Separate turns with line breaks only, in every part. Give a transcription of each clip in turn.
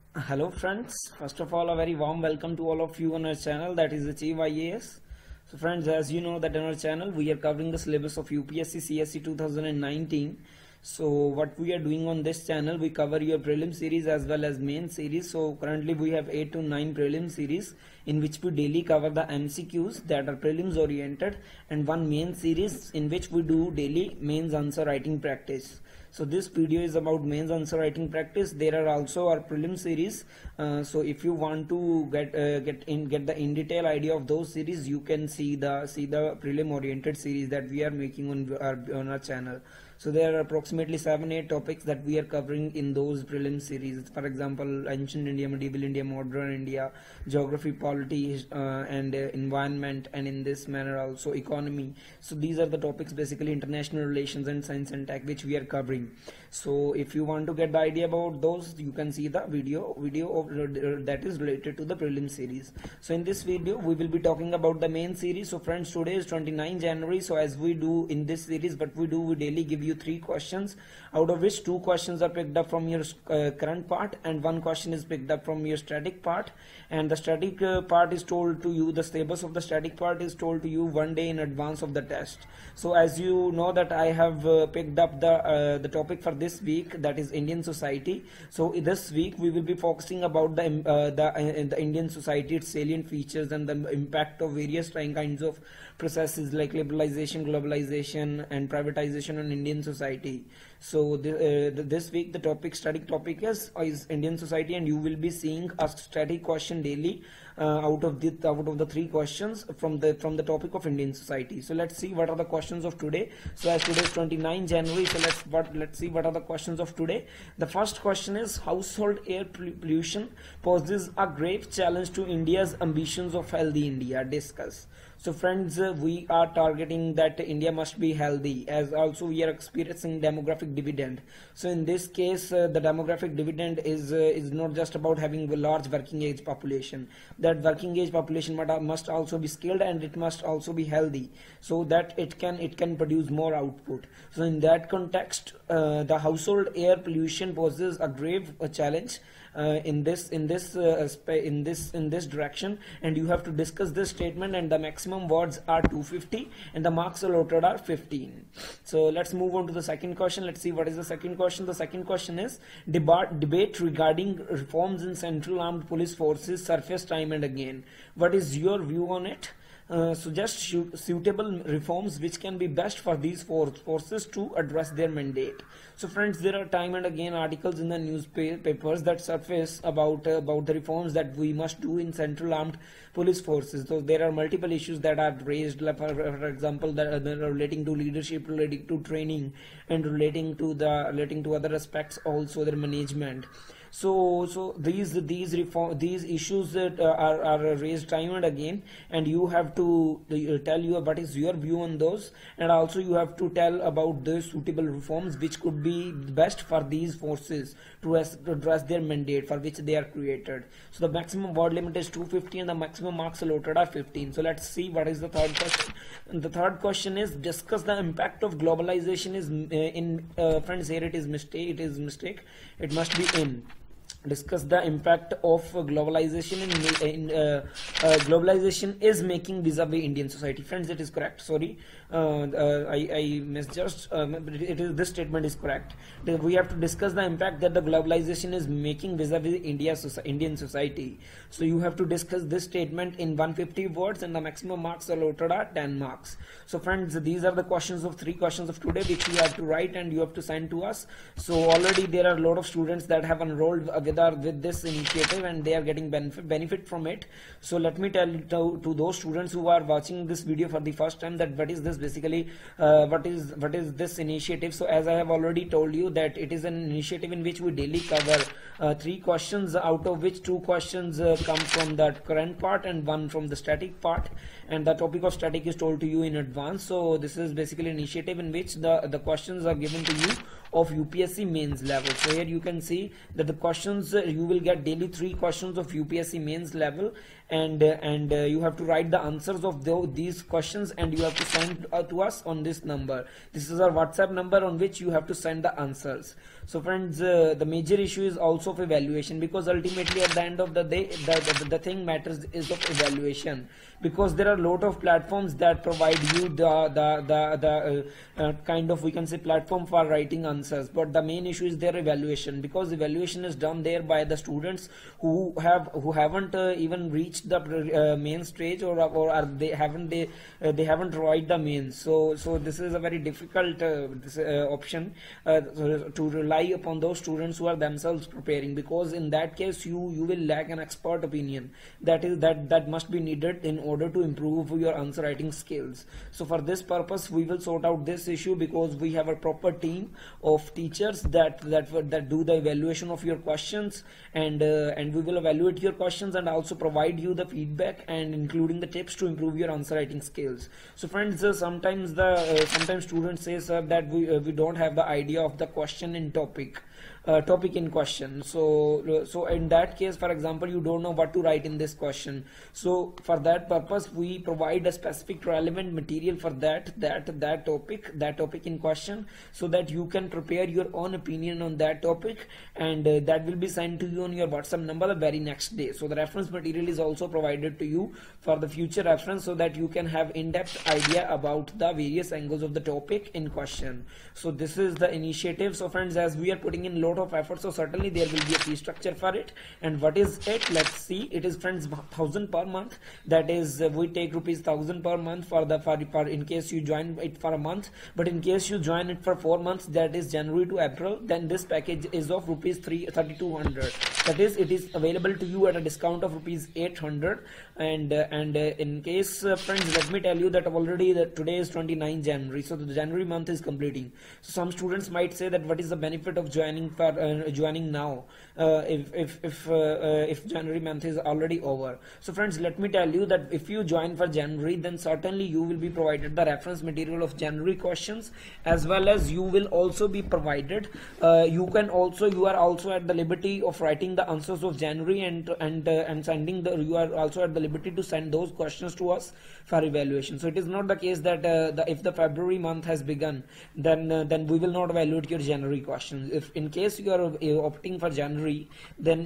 Hello friends, first of all a very warm welcome to all of you on our channel, that is Achieve IAS. So friends, as you know that on our channel we are covering the syllabus of UPSC CSE 2019. So what we are doing on this channel, we cover your prelim series as well as main series. So currently we have 8 to 9 prelim series in which we daily cover the MCQs that are prelims oriented, and one main series in which we do daily mains answer writing practice. So this video is about mains answer writing practice. There are also our prelim series. So if you want to get the in detail idea of those series, you can see the prelim oriented series that we are making on our channel. So there are approximately 7-8 topics that we are covering in those prelim series. For example, ancient India, medieval India, modern India, geography, polity, and environment, and in this manner also economy. So these are the topics, basically international relations and science and tech, which we are covering. So if you want to get the idea about those, you can see the video of that is related to the prelim series. So in this video we will be talking about the main series. So friends, today is 29 January. So as we do in this series, what we do, we daily give you 3 questions, out of which 2 questions are picked up from your current part and 1 question is picked up from your static part. And the static part is told to you, the syllabus of the static part is told to you 1 day in advance of the test. So as you know that I have picked up the topic for this week, that is Indian society. So this week we will be focusing about the Indian society, its salient features and the impact of various kinds of processes like liberalization, globalization and privatization on Indian society. So this week the static topic is Indian society, and you will be seeing a static question daily out of the 3 questions from the topic of Indian society. So let's see what are the questions of today. So as today is 29 January, so let's see what are the questions of today. The first question is, household air pollution poses a grave challenge to India's ambitions of healthy India. Discuss. So friends, we are targeting that India must be healthy, as also we are experiencing demographic dividend. So in this case, the demographic dividend is not just about having a large working age population. That working age population must also be skilled, and it must also be healthy, so that it can produce more output. So in that context, the household air pollution poses a grave challenge in this direction, and you have to discuss this statement, and the maximum words are 250 and the marks allotted are 15. So let's move on to the second question. Let's see what is the second question. The second question is, debate regarding reforms in Central Armed Police Forces surfaced time and again. What is your view on it? Suggest suitable reforms which can be best for these forces to address their mandate. So friends, there are time and again articles in the newspapers that surface about the reforms that we must do in Central Armed Police Forces. So there are multiple issues that are raised, like for example, that are relating to leadership, relating to training, and relating to other aspects, also their management. So these issues that are raised time and again, and you have to tell you what is your view on those, and also you have to tell about the suitable reforms which could be best for these forces to address their mandate for which they are created. So the maximum word limit is 250 and the maximum marks allotted are 15. So let's see what is the third question. And the third question is, discuss the impact of globalization friends, here it is mistake, it must be in. Discuss the impact of globalization globalization is making vis-a-vis Indian society. Friends, it is correct. Sorry, I misjudged. This statement is correct. We have to discuss the impact that the globalization is making vis-a-vis Indian society. So you have to discuss this statement in 150 words, and the maximum marks allotted are 10 marks. So friends, these are the questions of 3 questions of today which you have to write and you have to send to us. So already there are a lot of students that have enrolled with this initiative, and they are getting benefit from it. So let me tell to those students who are watching this video for the first time that what is this basically, what is this initiative. So as I have already told you that it is an initiative in which we daily cover 3 questions, out of which 2 questions come from the current part and 1 from the static part, and the topic of static is told to you in advance. So this is basically an initiative in which the questions are given to you of UPSC mains level. So here you can see that the questions, you will get daily 3 questions of UPSC mains level, and you have to write the answers of these questions, and you have to send to us on this number. This is our WhatsApp number on which you have to send the answers. So friends, the major issue is also of evaluation, because ultimately at the end of the day the thing matters is of evaluation, because there are a lot of platforms that provide you the kind of, we can say, platform for writing answers, but the main issue is their evaluation, because evaluation is done there by the students who haven't even reached the main stage, or are they haven't tried the mains. So this is a very difficult option to rely upon those students who are themselves preparing, because in that case you will lack an expert opinion that must be needed in order to improve your answer writing skills. So for this purpose we will sort out this issue, because we have a proper team of teachers that do the evaluation of your questions, and we will evaluate your questions and also provide you the feedback and including the tips to improve your answer writing skills. So friends, sometimes students say, sir, that we don't have the idea of the question in topic in question. So in that case, for example, you don't know what to write in this question. So for that purpose we provide a specific relevant material for that topic in question, so that you can prepare your own opinion on that topic, and that will be sent to you on your WhatsApp number the very next day. So the reference material is also provided to you for the future reference, so that you can have in-depth idea about the various angles of the topic in question. So this is the initiative. So friends, as we are putting in lot of effort, so certainly there will be a fee structure for it. And what is it? Let's see. It is, friends, 1,000 per month. That is, we take rupees 1,000 per month for in case you join it for a month. But in case you join it for 4 months, that is January to April, then this package is of rupees 3,200. That is, it is available to you at a discount of rupees 800. And in case, friends, let me tell you that already today is 29 January, so the January month is completing. So some students might say that what is the benefit of joining now if January month is already over. So friends, let me tell you that if you join for January, then certainly you will be provided the reference material of January questions, as well as you will also be provided you are also at the liberty of writing the answers of January and sending you are also at the liberty to send those questions to us for evaluation. So it is not the case that if the February month has begun, then we will not evaluate your January questions. If in case you are opting for January, then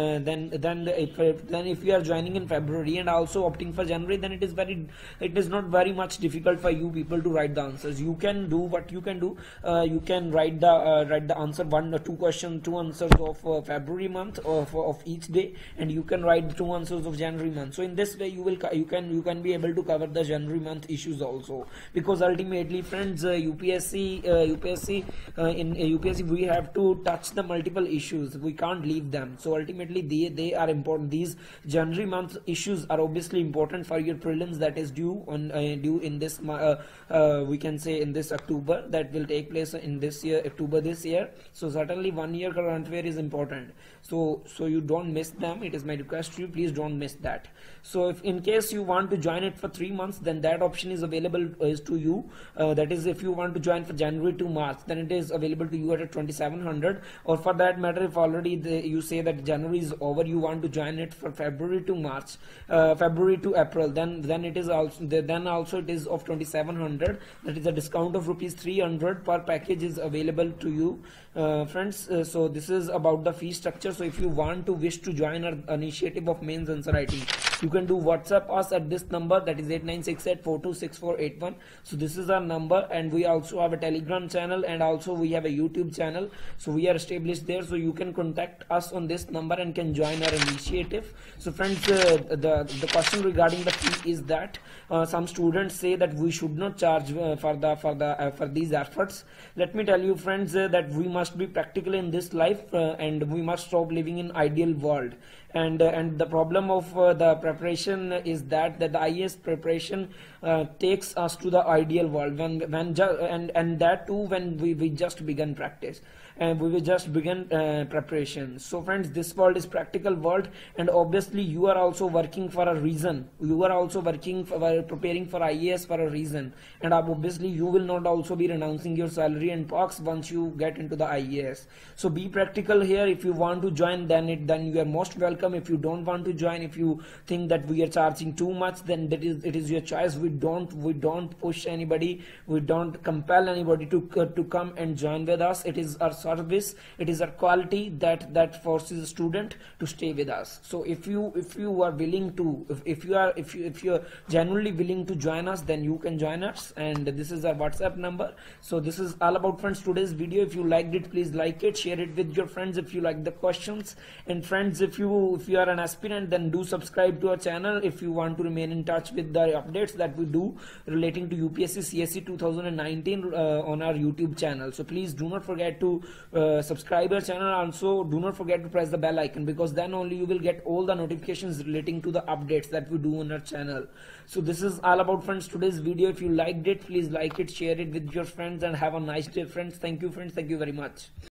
if you are joining in February and also opting for January, then it is not very much difficult for you people to write the answers. You can do what you can do. You can write the answer, one or two answers of February month of each day, and you can write the 2 answers of January month. So in this way you can be able to cover the January month issues also, because ultimately, friends, UPSC we have to touch the multiple issues. We can't leave them. So ultimately they are important. These January month issues are obviously important for your prelims that is due in this we can say in this October, that will take place in this year, October this year. So certainly 1 year current affair is important. So you don't miss them. It is my request to you, please don't miss that. So if in case you want to join it for 3 months, then that option is available to you. That is, if you want to join for January to March, then it is available to you at 2,700. Or for that matter, if already you say that January is over, you want to join it for February to March, February to April, then it is also it is of 2,700. That is a discount of rupees 300 per package is available to you, friends. So this is about the fee structure. So if you wish to join our initiative of mains answer writing, you can do WhatsApp us at this number, that is 8968426481. So this is our number, and we also have a Telegram channel, and also we have a YouTube channel. So we are established there, so you can contact us on this number and can join our initiative. So friends, the question regarding the fee is that some students say that we should not charge for these efforts. Let me tell you, friends, that we must be practical in this life, and we must stop living in ideal world. And the problem of the preparation is that the IAS preparation takes us to the ideal world and that too when we just begun practice, and we will just begin preparation. So friends, this world is practical world, and obviously you are also working for a reason. You are also working for preparing for IAS for a reason, and obviously you will not also be renouncing your salary and perks once you get into the IAS. So be practical here. If you want to join, then you are most welcome. If you don't want to join, if you think that we are charging too much, then it is your choice. We don't push anybody, we don't compel anybody to come and join with us. It is our service, it is our quality that forces a student to stay with us. So if you are willing to, if you are genuinely willing to join us, then you can join us, and this is our WhatsApp number. So this is all about, friends, today's video. If you liked it, please like it, share it with your friends if you like the questions. And friends, if you are an aspirant, then do subscribe to our channel if you want to remain in touch with the updates that we do relating to UPSC CSE 2019 on our YouTube channel. So please do not forget to subscribe our channel. Also do not forget to press the bell icon, because then only you will get all the notifications relating to the updates that we do on our channel. So this is all about, friends, today's video. If you liked it, please like it, share it with your friends, and have a nice day, friends. Thank you, friends. Thank you very much.